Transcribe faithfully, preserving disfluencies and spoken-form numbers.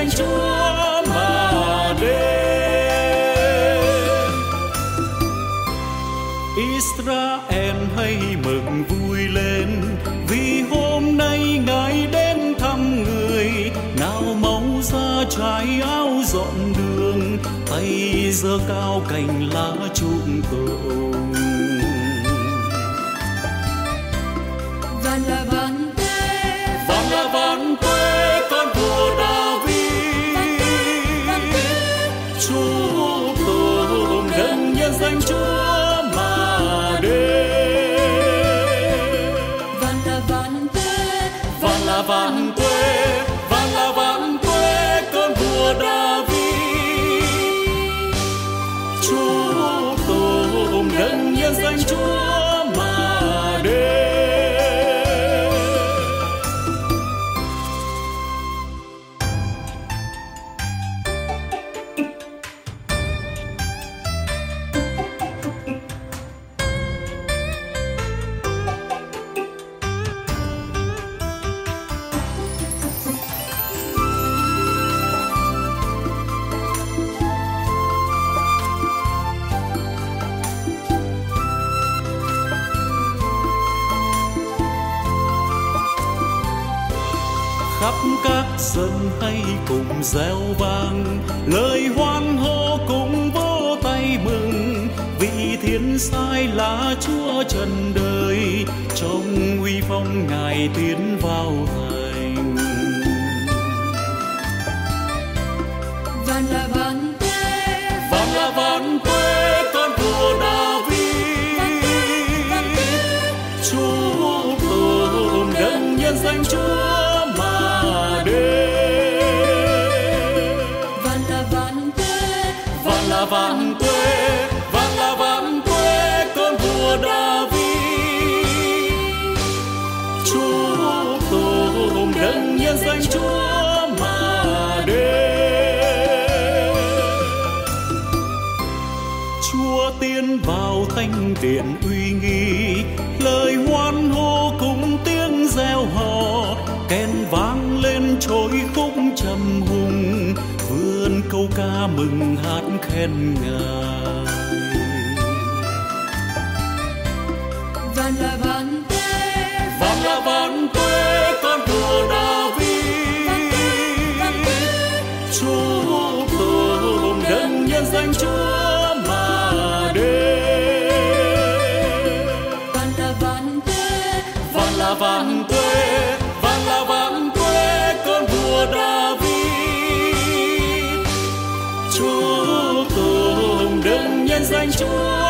danh Chúa mà đến. Israel hãy mừng vui lên, vì hôm nay Ngài đến thăm người. Nào máu ra trái áo dọn đường, tay giơ cao cành lá chúc tụng. Vạn là vạn tuế, vạn là vạn tuế, con vua David. Chúc tụng đấng nhân danh Chúa mà đến. Vạn là vạn tuế, vạn là vạn tuế, vạn là vạn tuế, con vua David. Chúc tụng đấng nhân danh Chúa mà đến. Khắp các dân hãy cùng reo vang lời hoan hô, cùng vỗ tay mừng, vì thiên sai là Chúa trần đời, trong uy phong Ngài tiến vào thành. vạn là vạn tuế, vạn là vạn tuế, con vua David. Chúc tụng đấng nhân danh Chúa mà đến. vạn là vạn tuế, vạn là vạn tuế, vạn là vạn tuế, con vua David. Chúc tụng đấng nhân danh Chúa mà đến. Chúa tiến vào thánh điện uy nghi, lời hoan hô cùng tiếng reo hò, kèn vang lên trôi khúc trầm hùng, vươn câu ca mừng hát khen Ngài. vạn là vạn tuế, vạn là vạn tuế, con vua David. Chúc tụng đấng nhân danh Chúa mà đến. vạn là vạn tuế, vạn là vạn tuế, vạn là vạn tuế, con vua David. Chúc tụng đấng nhân danh Chúa